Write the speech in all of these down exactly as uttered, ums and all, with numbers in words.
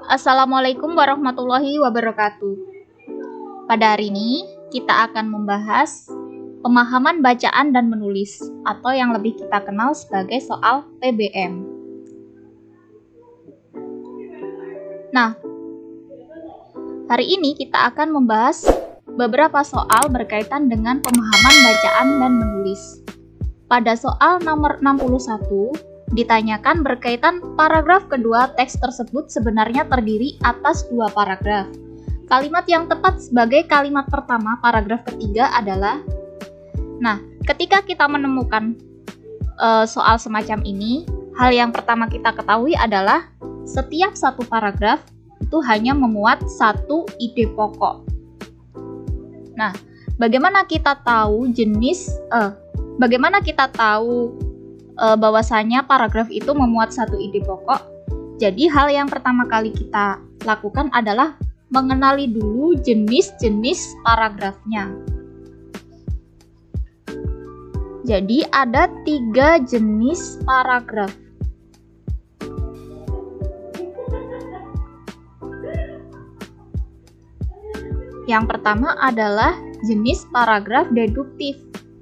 Assalamualaikum warahmatullahi wabarakatuh. Pada hari ini, kita akan membahas pemahaman bacaan dan menulis, atau yang lebih kita kenal sebagai soal P B M. Nah, hari ini kita akan membahas beberapa soal berkaitan dengan pemahaman bacaan dan menulis. Pada soal nomor enam puluh satu, ditanyakan berkaitan paragraf kedua teks tersebut sebenarnya terdiri atas dua paragraf. Kalimat yang tepat sebagai kalimat pertama paragraf ketiga adalah. Nah, ketika kita menemukan e, soal semacam ini, hal yang pertama kita ketahui adalah setiap satu paragraf itu hanya memuat satu ide pokok. Nah, bagaimana kita tahu jenis, eh, bagaimana kita tahu bahwasanya paragraf itu memuat satu ide pokok? Jadi hal yang pertama kali kita lakukan adalah mengenali dulu jenis-jenis paragrafnya. Jadi ada tiga jenis paragraf. Yang pertama adalah jenis paragraf deduktif.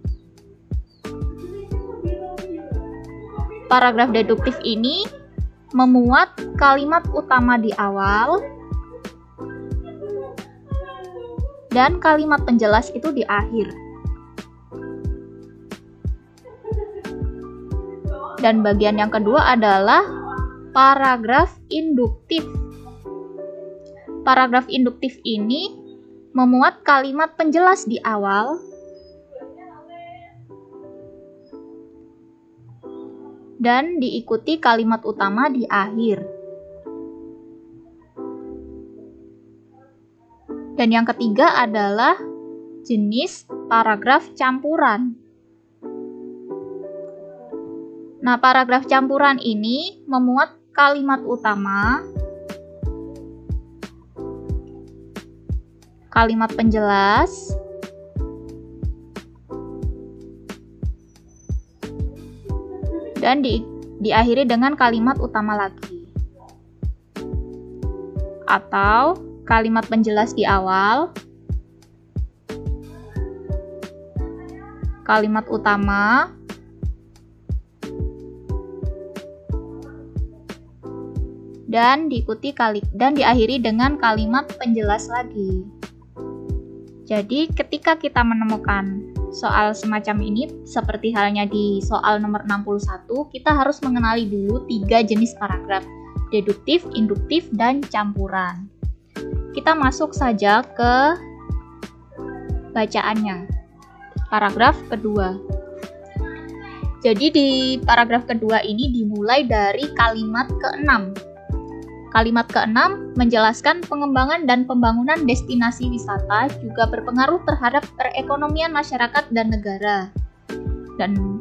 Paragraf deduktif ini memuat kalimat utama di awal dan kalimat penjelas itu di akhir. Dan bagian yang kedua adalah paragraf induktif. Paragraf induktif ini memuat kalimat penjelas di awal dan diikuti kalimat utama di akhir. Dan yang ketiga adalah jenis paragraf campuran. Nah, paragraf campuran ini memuat kalimat utama, kalimat penjelas, dan di, diakhiri dengan kalimat utama lagi. Atau kalimat penjelas di awal, kalimat utama, dan diikuti kali dan diakhiri dengan kalimat penjelas lagi. Jadi ketika kita menemukan soal semacam ini, seperti halnya di soal nomor enam puluh satu, kita harus mengenali dulu tiga jenis paragraf, deduktif, induktif, dan campuran. Kita masuk saja ke bacaannya. Paragraf kedua. Jadi di paragraf kedua ini dimulai dari kalimat keenam. Kalimat keenam menjelaskan pengembangan dan pembangunan destinasi wisata juga berpengaruh terhadap perekonomian masyarakat dan negara. Dan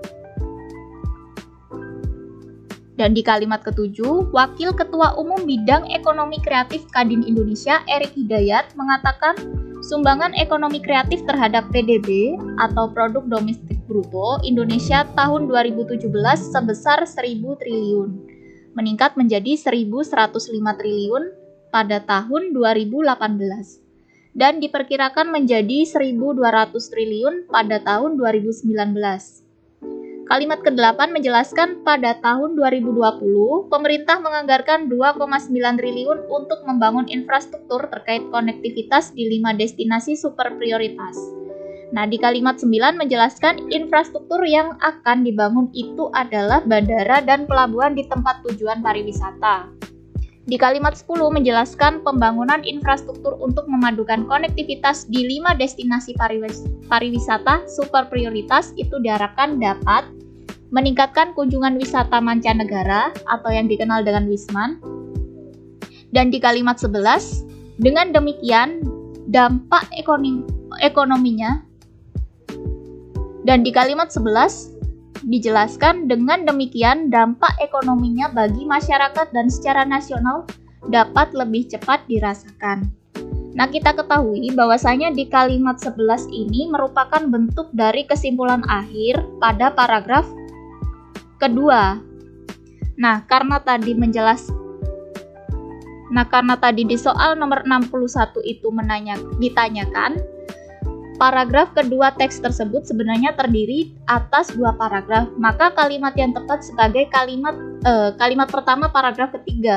dan di kalimat ketujuh, Wakil Ketua Umum Bidang Ekonomi Kreatif Kadin Indonesia, Erik Hidayat, mengatakan sumbangan ekonomi kreatif terhadap P D B atau Produk Domestik Bruto Indonesia tahun dua ribu tujuh belas sebesar seribu triliun. Meningkat menjadi seribu seratus lima triliun pada tahun dua ribu delapan belas dan diperkirakan menjadi seribu dua ratus triliun pada tahun dua ribu sembilan belas. Kalimat kedelapan menjelaskan pada tahun dua ribu dua puluh pemerintah menganggarkan dua koma sembilan triliun untuk membangun infrastruktur terkait konektivitas di lima destinasi super prioritas. Nah, di kalimat sembilan menjelaskan infrastruktur yang akan dibangun itu adalah bandara dan pelabuhan di tempat tujuan pariwisata. Di kalimat sepuluh menjelaskan pembangunan infrastruktur untuk memadukan konektivitas di lima destinasi pariwis- pariwisata super prioritas itu diharapkan dapat meningkatkan kunjungan wisata mancanegara atau yang dikenal dengan Wisman. Dan di kalimat sebelas, dengan demikian dampak ekonomi ekonominya Dan di kalimat sebelas dijelaskan dengan demikian dampak ekonominya bagi masyarakat dan secara nasional dapat lebih cepat dirasakan. Nah, kita ketahui bahwasanya di kalimat sebelas ini merupakan bentuk dari kesimpulan akhir pada paragraf kedua. Nah, karena tadi menjelas Nah, karena tadi di soal nomor enam puluh satu itu menanya, ditanyakan, paragraf kedua teks tersebut sebenarnya terdiri atas dua paragraf, maka kalimat yang tepat sebagai kalimat eh, kalimat pertama paragraf ketiga.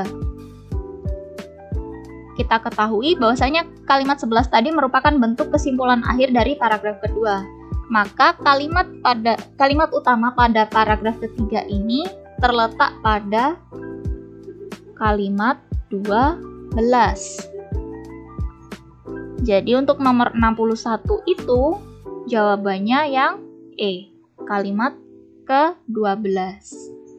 Kita ketahui bahwasanya kalimat sebelas tadi merupakan bentuk kesimpulan akhir dari paragraf kedua. Maka kalimat pada kalimat utama pada paragraf ketiga ini terletak pada kalimat dua belas. Jadi untuk nomor enam puluh satu itu jawabannya yang E, kalimat ke dua belas.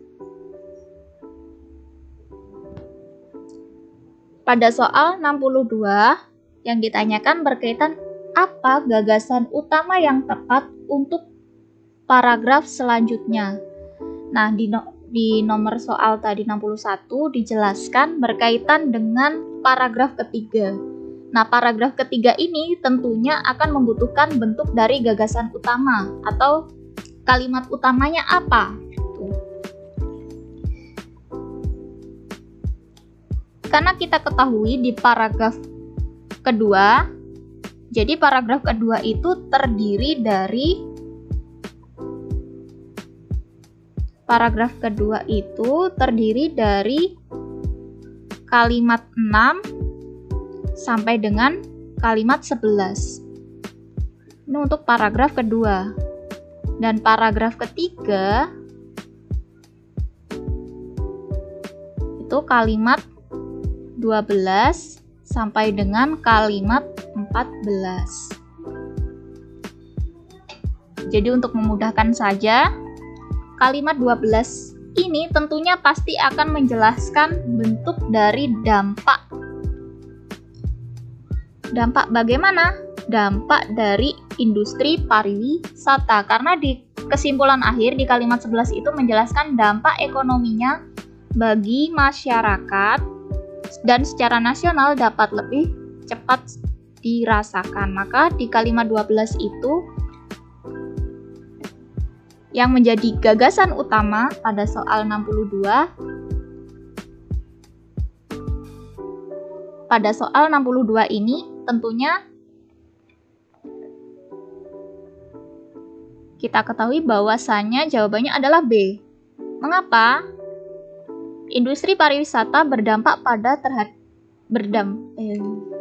Pada soal enam puluh dua yang ditanyakan berkaitan apa gagasan utama yang tepat untuk paragraf selanjutnya. Nah, di no Di nomor soal tadi enam puluh satu dijelaskan berkaitan dengan paragraf ketiga. Nah, paragraf ketiga ini tentunya akan membutuhkan bentuk dari gagasan utama atau kalimat utamanya apa. Karena kita ketahui di paragraf kedua, jadi paragraf kedua itu terdiri dari Paragraf kedua itu terdiri dari kalimat enam sampai dengan kalimat sebelas. Ini untuk paragraf kedua. Dan paragraf ketiga itu kalimat dua belas sampai dengan kalimat empat belas. Jadi untuk memudahkan saja, kalimat dua belas ini tentunya pasti akan menjelaskan bentuk dari dampak. Dampak bagaimana? Dampak dari industri pariwisata. Karena di kesimpulan akhir di kalimat sebelas itu menjelaskan dampak ekonominya bagi masyarakat dan secara nasional dapat lebih cepat dirasakan. Maka di kalimat dua belas itu yang menjadi gagasan utama pada soal enam puluh dua. Pada soal enam puluh dua ini tentunya kita ketahui bahwasannya jawabannya adalah B. Mengapa? Industri pariwisata berdampak pada terhadap berdam eh.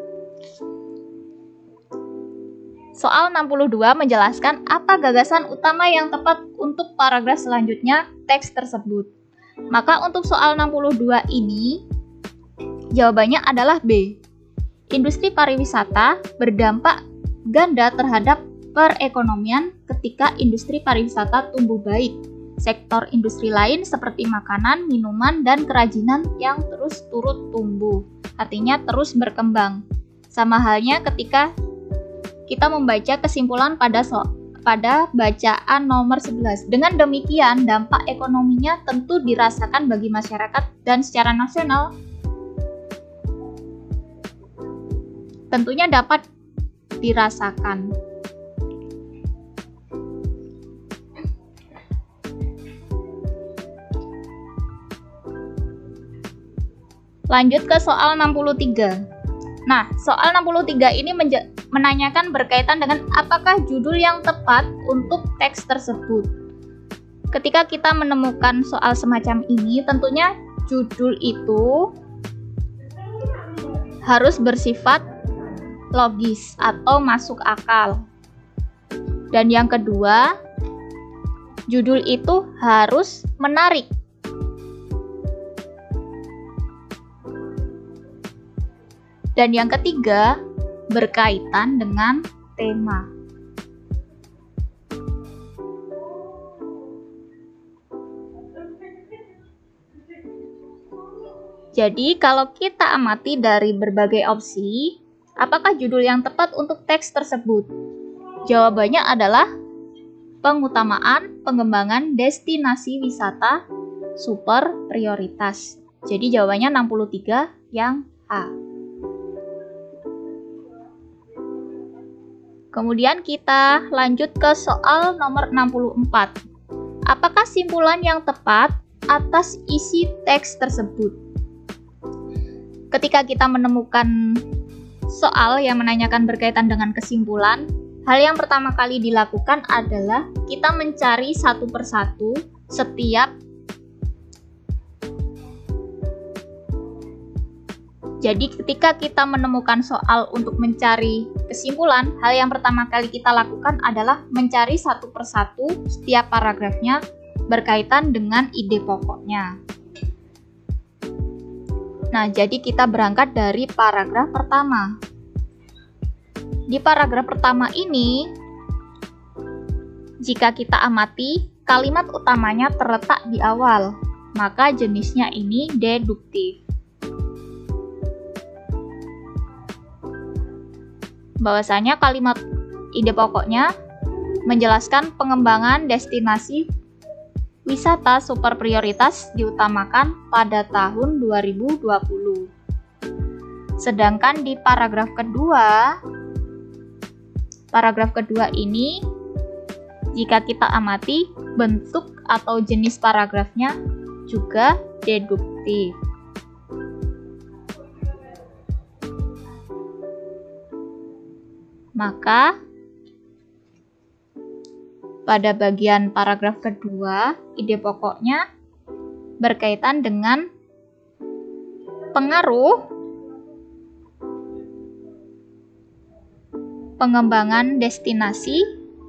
Soal enam puluh dua menjelaskan apa gagasan utama yang tepat untuk paragraf selanjutnya teks tersebut. Maka untuk soal enam puluh dua ini jawabannya adalah B. Industri pariwisata berdampak ganda terhadap perekonomian ketika industri pariwisata tumbuh baik. Sektor industri lain seperti makanan, minuman, dan kerajinan yang terus turut tumbuh. Artinya terus berkembang. Sama halnya ketika kita membaca kesimpulan pada so pada bacaan nomor sebelas. Dengan demikian, dampak ekonominya tentu dirasakan bagi masyarakat dan secara nasional tentunya dapat dirasakan. Lanjut ke soal enam puluh tiga. Nah, soal enam puluh tiga ini menanyakan berkaitan dengan apakah judul yang tepat untuk teks tersebut. Ketika kita menemukan soal semacam ini, tentunya judul itu harus bersifat logis atau masuk akal. Dan yang kedua, judul itu harus menarik. Dan yang ketiga, berkaitan dengan tema. Jadi, kalau kita amati dari berbagai opsi, apakah judul yang tepat untuk teks tersebut? Jawabannya adalah pengutamaan pengembangan destinasi wisata super prioritas. Jadi, jawabannya enam puluh tiga yang A. Kemudian kita lanjut ke soal nomor enam puluh empat. Apakah simpulan yang tepat atas isi teks tersebut? ketika kita menemukan soal yang menanyakan berkaitan dengan kesimpulan, hal yang pertama kali dilakukan adalah kita mencari satu persatu setiap Jadi ketika kita menemukan soal untuk mencari kesimpulan, hal yang pertama kali kita lakukan adalah mencari satu persatu setiap paragrafnya berkaitan dengan ide pokoknya. Nah, jadi kita berangkat dari paragraf pertama. Di paragraf pertama ini, jika kita amati, kalimat utamanya terletak di awal, maka jenisnya ini deduktif. Bahwasanya kalimat ide pokoknya menjelaskan pengembangan destinasi wisata super prioritas diutamakan pada tahun dua ribu dua puluh. Sedangkan di paragraf kedua, paragraf kedua ini, jika kita amati, bentuk atau jenis paragrafnya juga deduktif. Maka, pada bagian paragraf kedua, ide pokoknya berkaitan dengan pengaruh pengembangan destinasi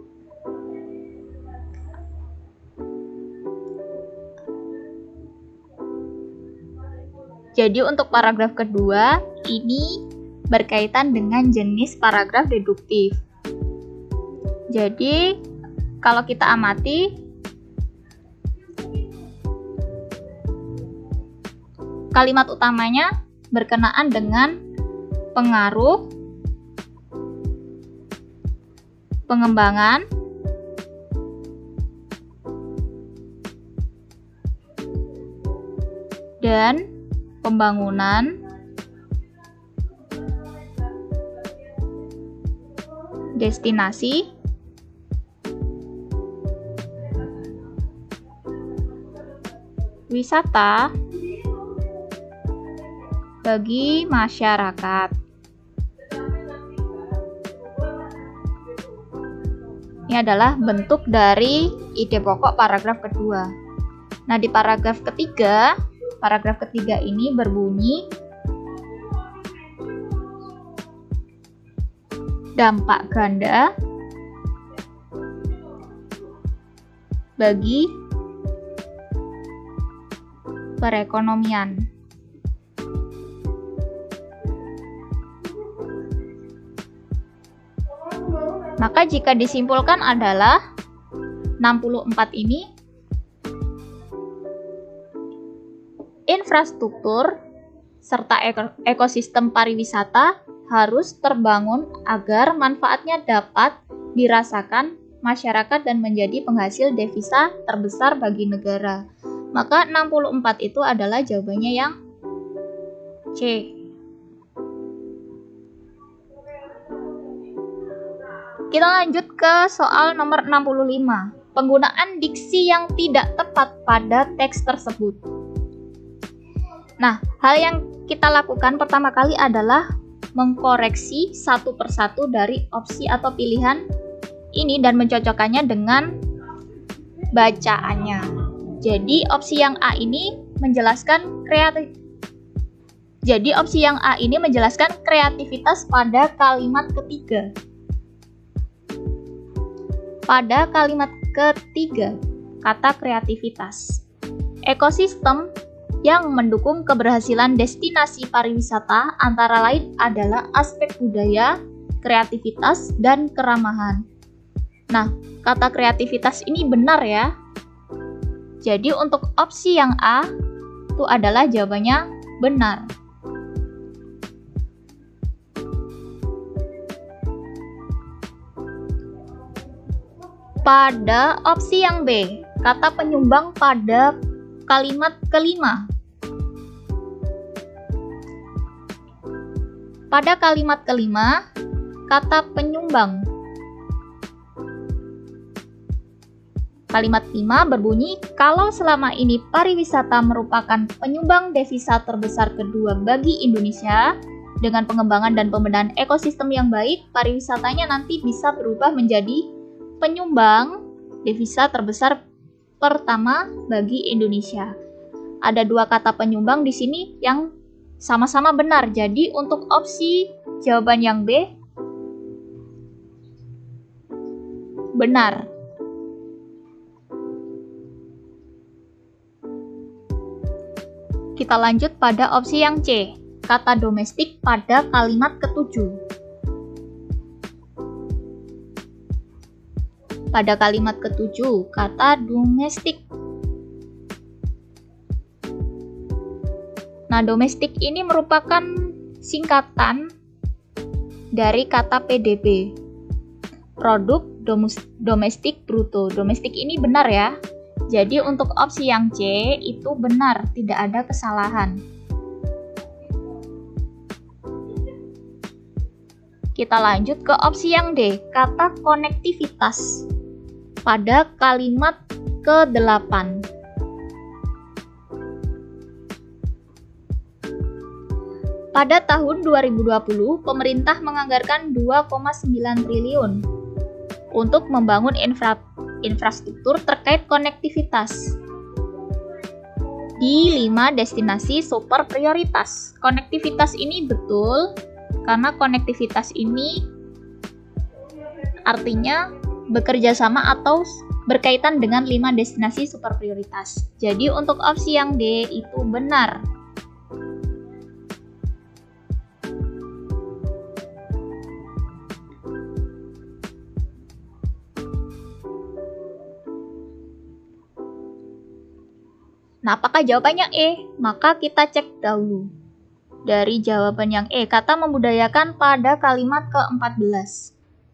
Jadi untuk paragraf kedua ini berkaitan dengan jenis paragraf deduktif. Jadi kalau kita amati, kalimat utamanya berkenaan dengan pengaruh pengembangan dan pembangunan destinasi wisata bagi masyarakat. Ini adalah bentuk dari ide pokok paragraf kedua. Nah, di paragraf ketiga, paragraf ketiga ini berbunyi dampak ganda bagi perekonomian. Maka jika disimpulkan adalah enam puluh empat ini infrastruktur serta ekosistem pariwisata harus terbangun agar manfaatnya dapat dirasakan masyarakat dan menjadi penghasil devisa terbesar bagi negara. Maka enam puluh empat itu adalah jawabannya yang C. Kita lanjut ke soal nomor enam puluh lima. Penggunaan diksi yang tidak tepat pada teks tersebut. Nah, hal yang kita lakukan pertama kali adalah mengkoreksi satu persatu dari opsi atau pilihan ini dan mencocokkannya dengan bacaannya. Jadi opsi yang A ini menjelaskan kreatif. Jadi opsi yang A ini menjelaskan kreativitas pada kalimat ketiga. Pada kalimat ketiga, kata kreativitas. Ekosistem yang mendukung keberhasilan destinasi pariwisata antara lain adalah aspek budaya, kreativitas, dan keramahan. Nah, kata kreativitas ini benar ya. Jadi untuk opsi yang A itu adalah jawabannya benar. Pada opsi yang B, kata penyumbang pada kalimat kelima. Pada kalimat kelima, kata penyumbang Kalimat lima berbunyi, kalau selama ini pariwisata merupakan penyumbang devisa terbesar kedua bagi Indonesia, dengan pengembangan dan pembenahan ekosistem yang baik, pariwisatanya nanti bisa berubah menjadi penyumbang devisa terbesar pertama bagi Indonesia. Ada dua kata penyumbang di sini yang sama-sama benar. Jadi untuk opsi jawaban yang B benar. Kita lanjut pada opsi yang C, kata domestik pada kalimat ketujuh. Pada kalimat ketujuh, kata domestik. Nah, domestik ini merupakan singkatan dari kata P D B, produk domestik bruto. Domestik ini benar ya. Jadi untuk opsi yang C itu benar, tidak ada kesalahan. Kita lanjut ke opsi yang D, kata konektivitas pada kalimat kedelapan. Pada tahun dua ribu dua puluh, pemerintah menganggarkan dua koma sembilan triliun untuk membangun infra infrastruktur terkait konektivitas di lima destinasi super prioritas. Konektivitas ini betul, karena konektivitas ini artinya bekerja sama atau berkaitan dengan lima destinasi super prioritas. Jadi untuk opsi yang D itu benar. Nah, apakah jawabannya E? Maka kita cek dahulu. Dari jawaban yang E, kata membudayakan pada kalimat keempat belas.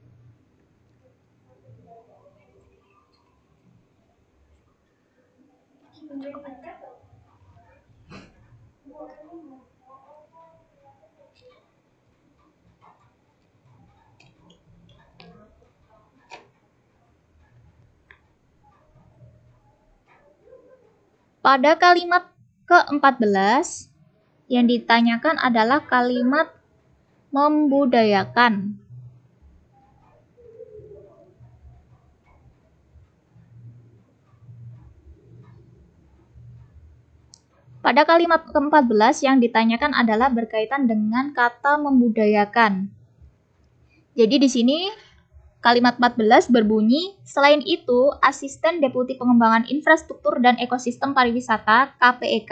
Pada kalimat keempat belas, yang ditanyakan adalah kalimat membudayakan. Pada kalimat keempat belas yang ditanyakan adalah berkaitan dengan kata membudayakan. Jadi di sini kalimat empat belas berbunyi, selain itu, Asisten Deputi Pengembangan Infrastruktur dan Ekosistem Pariwisata K P E K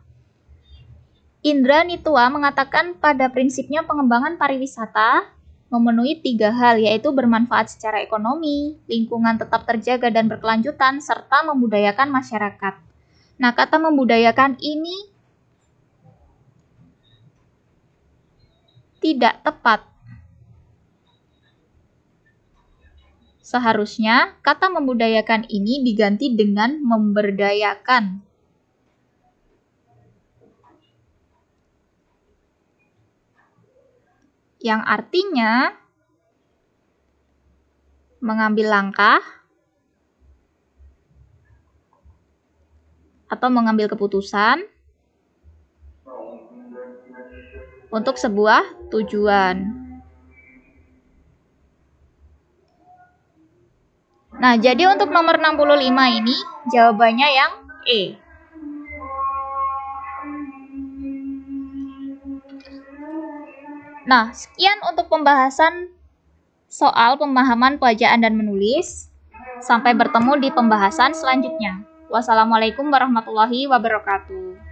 Indra Nitua mengatakan pada prinsipnya pengembangan pariwisata memenuhi tiga hal, yaitu bermanfaat secara ekonomi, lingkungan tetap terjaga dan berkelanjutan, serta membudayakan masyarakat. Nah, kata membudayakan ini tidak tepat. Seharusnya kata membudayakan ini diganti dengan memberdayakan. Yang artinya mengambil langkah atau mengambil keputusan untuk sebuah tujuan. Nah, jadi untuk nomor enam puluh lima ini jawabannya yang E. Nah, sekian untuk pembahasan soal pemahaman pembacaan dan menulis. Sampai bertemu di pembahasan selanjutnya. Wassalamualaikum warahmatullahi wabarakatuh.